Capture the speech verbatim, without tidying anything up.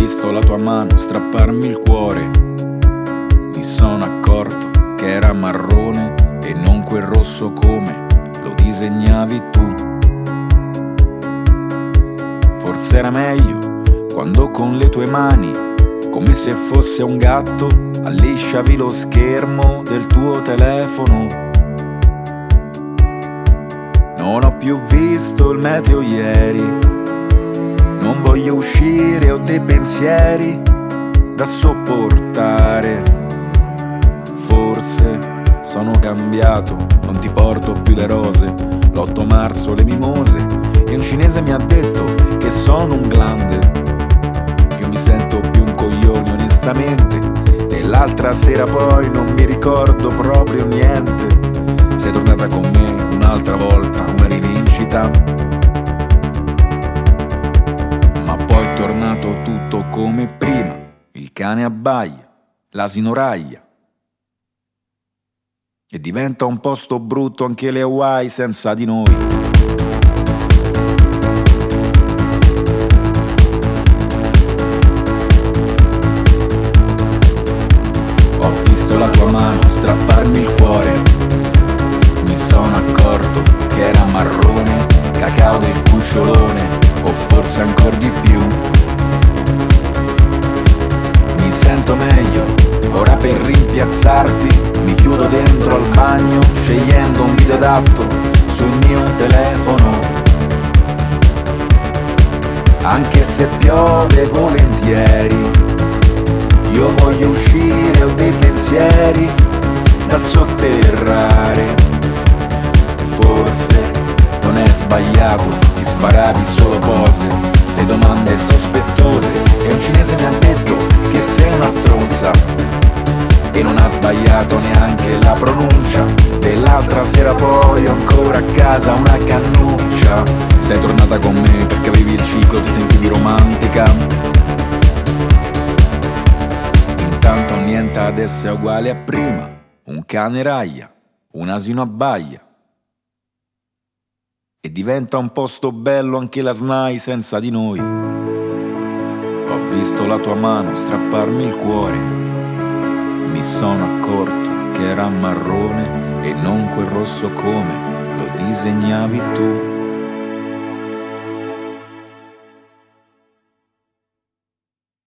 visto la tua mano strapparmi il cuore. Mi sono accorto che era marrone e non quel rosso come lo disegnavi tu. Forse era meglio quando con le tue mani, come se fosse un gatto, allisciavi lo schermo del tuo telefono. Non ho più visto il meteo ieri, non voglio uscire, ho dei pensieri da sopportare. Forse sono cambiato, non ti porto più le rose, l'otto marzo le mimose, e un cinese mi ha detto che sono un glande. Io mi sento più un coglione onestamente, e l'altra sera poi non mi ricordo proprio niente. Sei tornata con me un'altra volta, una rivincita, ma poi è tornato tutto come prima. Il cane abbaia, l'asino raglia, e diventa un posto brutto anche le Hawaii senza di noi. Ho visto la tua mano strapparmi il cuore, mi sono accorto che era marrone, cacao del cucciolone, o forse ancora di più. Mi sento meglio, ora per rimpiazzarti mi chiudo dentro al bagno, scegliendo un video adatto sul mio telefono. Anche se piove volentieri, io voglio uscire, ho dei pensieri da sotterrare. Forse non è sbagliato, ti sparavi solo pose, le domande sospettose, e un cinese mi ha detto che sei una stronza, e non ha sbagliato neanche la pronuncia. Dell'altra sera poi ho ancora a casa una cannuccia. Sei tornata con me perché avevi il ciclo, ti sentivi romantica. Intanto niente adesso è uguale a prima. Un cane raglia, un asino abbaia, e diventa un posto bello anche la S N A I senza di noi. Ho visto la tua mano strapparmi il cuore, mi sono accorto che era marrone e non quel rosso come lo disegnavi tu.